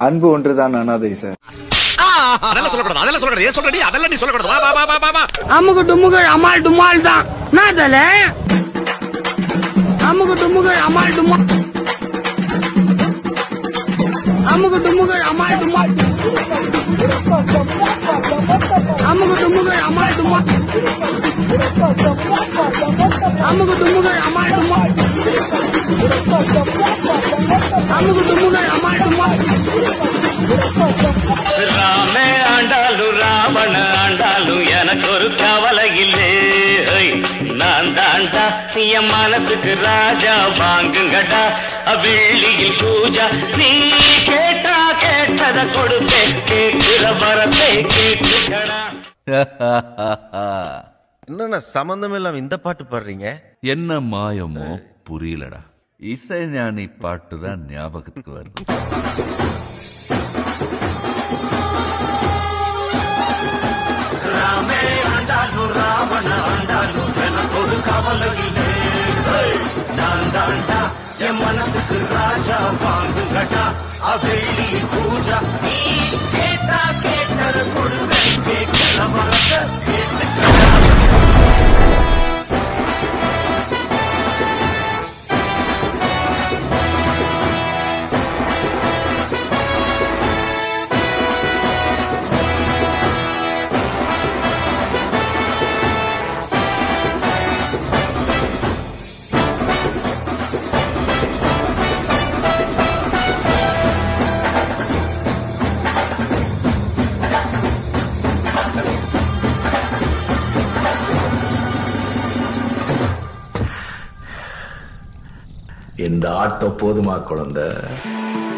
அன்பு ஒன்றுதான் அனாதை சார். அதெல்லாம் சொல்லக்கூடாது, அதெல்லாம் சொல்லக்கூடாது. ஏன் சொல்றடி? அதெல்லாம் நீ சொல்லக்கூடாது. வா வா வா வா வா. அமுகு டுமுகு அமால் டுமால் தான். நாதல அமுகு டுமுகு அமால் டுமால். அமுகு டுமுகு அமால் டுமால். அமுகு டுமுகு அமால் டுமால். அமுகு டுமுகு அமால் டுமால். அமுகு டுமுகு அமால் டுமால். ராமே ஆண்டாலு ராவண ஆண்டாலு எனக்கு ஒரு கவலை இல்லை. நான் தாண்டா என் மனசுக்கு ராஜா வாங்குங்கடா வெள்ளியில் பூஜா. நீ கேட்டா கேட்டத கொடுப்பேன், கேட்கிற வரத்தை கேட்கடா. என்னன்னா சம்பந்தம் இல்லாம இந்த பாட்டு பாடுறீங்க? என்ன மாயமோ புரியலடா. இசைஞானி பாட்டு தான் ஞாபகத்துக்கு வருது. ராமே ஆண்டாலு ராவண ஆண்டாலு எனக்கு ஒரு கவலை இல்லை. நான் தாண்டா என் மனசுக்கு ராஜா வாங்குங்கடா வெள்ளி பூஜா. நீ கேட்டா கேட்டத கொடுவேன், கேட்கிற வரத்தை கேட்டுக்கடா. இந்த ஆட்டம் போதுமா குழந்தை?